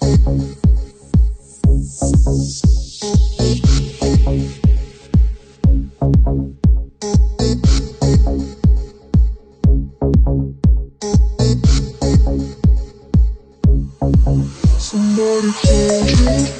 Somebody told you.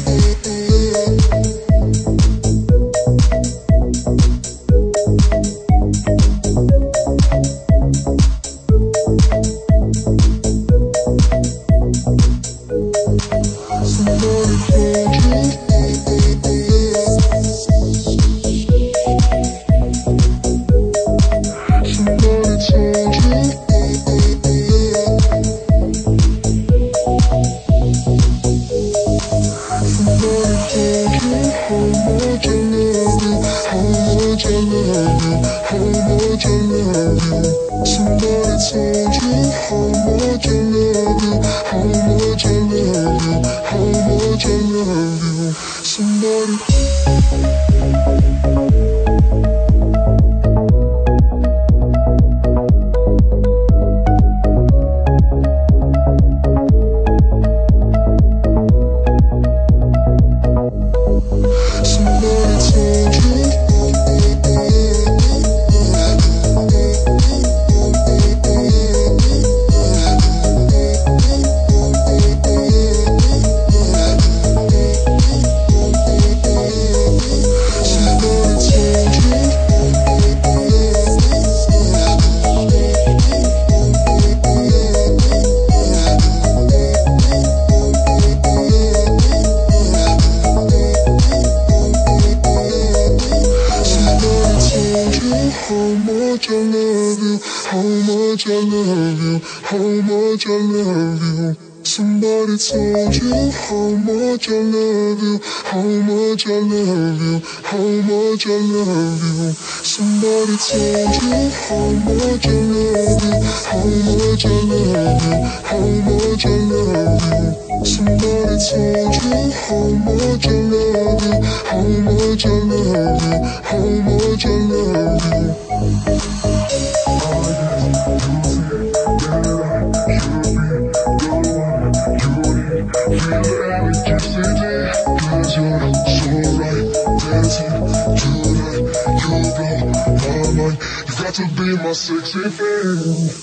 Somebody told you how much I love you, how much I love you, how much I love you. Somebody told you how much I love you, how much I love you, how much I love you. Somebody told you how much I love you, how much I love you, how much I love you. Cause you're so right, dancing tonight, you blow my mind. You got to be my sexy thing.